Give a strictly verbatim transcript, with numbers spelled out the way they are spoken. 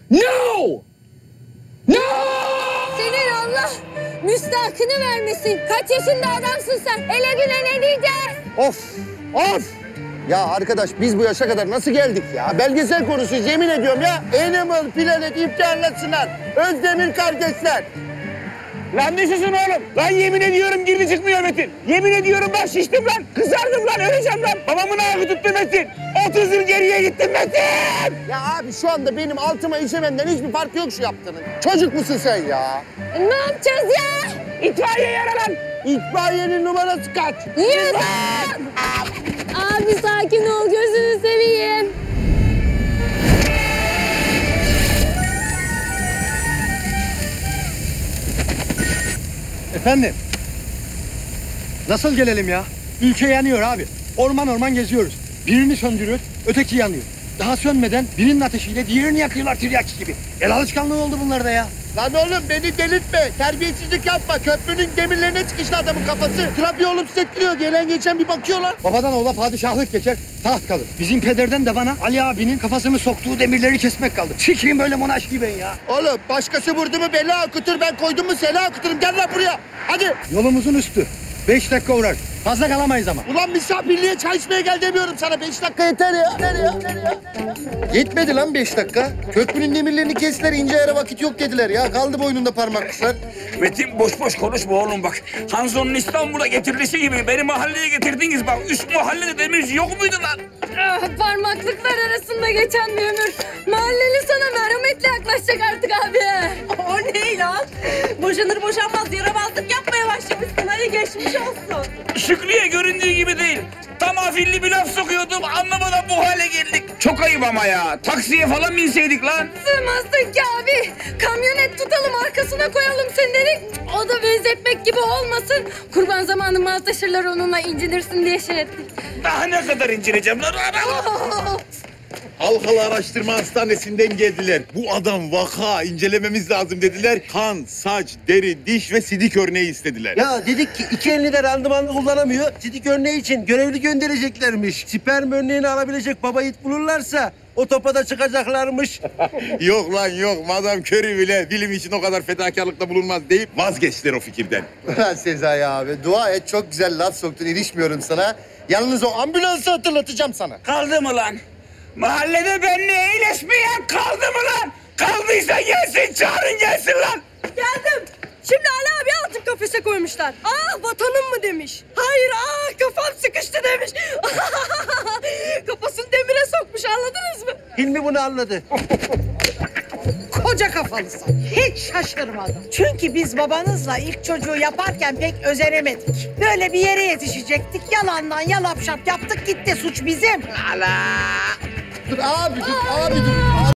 No! No! Senin Allah müstahakını vermesin. Kaç yaşında adamsın sen? Hele güne ne diyeceksin? Of! Of! Ya arkadaş biz bu yaşa kadar nasıl geldik ya? Belgesel konuşuyoruz yemin ediyorum ya. Animal Planet imtihanlasınlar. Özdemir kardeşler. Lan ne susun oğlum? Lan yemin ediyorum girdi çıkmıyor Metin. Yemin ediyorum ben şiştim lan. Kızardım lan öleceğim lan. Babamın ayağı tuttu Metin. otuz yıl geriye gittim Metin. Ya abi şu anda benim altıma işememden hiçbir fark yok şu yaptığının. Çocuk musun sen ya? Ne yapacağız ya? İtfaiye yaralan. İtfaiyenin numarası kaç? Yüz! Abi sakin ol gözünü seveyim. Efendim? Nasıl gelelim ya? Ülke yanıyor abi. Orman orman geziyoruz. Birini söndürüyoruz, öteki yanıyor. Daha sönmeden birinin ateşiyle diğerini yakıyorlar tiryaki gibi. El alışkanlığı oldu bunlar da ya. Lan oğlum beni delirtme. Terbiyesizlik yapma. Köprünün demirlerine çıkıştı adamın kafası. Trafiği olup sektiriyor. Gelen geçen bir bakıyorlar. Babadan oğula padişahlık geçer, taht kalır. Bizim pederden de bana Ali abinin kafasını soktuğu demirleri kesmek kaldı. Çıkayım böyle monarş gibi ben ya. Oğlum başkası vurdu mu bela akutur. Ben koydum mu sela akuturum. Gel lan buraya. Hadi. Yolumuzun üstü. Beş dakika uğrar. Fazla kalamayız ama. Ulan misafirliğe çay içmeye gel demiyorum sana. Beş dakika yeter ya. Yeter ya. Yeter ya. Yetmedi lan beş dakika. Köprünün demirlerini kestiler. İnce yere vakit yok dediler ya. Kaldı boynunda parmak kuşlar. Metin boş boş konuşma oğlum bak. Hanzo'nun İstanbul'a getirilişi gibi beni mahalleye getirdiniz bak. Üst mahallede demirci yok muydu lan? Ah, parmaklıklar arasında geçen bir ömür. Mahalleli sana merhametle yaklaşacak artık abi. O ne lan? Boşanır boşanmaz yaramazlık yapmaya başlamışsın. Hadi geçmiş olsun. Şükrü'ye göründüğü gibi değil. Tam afilli bir laf sokuyordum anlamadan bu hale geldik. Çok ayıp ama ya. Taksiye falan binseydik lan. Sığmazdık ki abi. Kamyonet tutalım arkasına koyalım seni dedik. O da benzetmek gibi olmasın. Kurban zamanı mal taşırlar onunla incinirsin diye şey ettik. Daha ne kadar incineceğim lan? Halkalı Araştırma Hastanesi'nden geldiler. Bu adam vaka, incelememiz lazım dediler. Kan, saç, deri, diş ve sidik örneği istediler. Ya dedik ki iki elini de randımanlı kullanamıyor. Sidik örneği için görevli göndereceklermiş. Sperm örneğini alabilecek baba yiğit bulurlarsa o topa da çıkacaklarmış. Yok lan yok. Madam Curry bile bilim için o kadar fedakarlıkta bulunmaz deyip vazgeçtiler o fikirden. Ulan Sezai abi dua et çok güzel laf soktun ilişmiyorum sana. Yalnız o ambulansı hatırlatacağım sana. Kaldı mı lan? Mahallede benimle iyileşmeyen kaldı mı lan? Kaldıysa gelsin çağırın gelsin lan. Geldim. Şimdi Ali abi altın kafese koymuşlar. Ah vatanım mı demiş. Hayır ah kafam sıkıştı demiş. Kafasını demire sokmuş anladınız mı? Hilmi bunu anladı. Koca kafalısın. Hiç şaşırmadım. Çünkü biz babanızla ilk çocuğu yaparken pek özenemedik. Böyle bir yere yetişecektik. Yalandan yalap şap yaptık gitti. Suç bizim. Dur abi dur abi dur.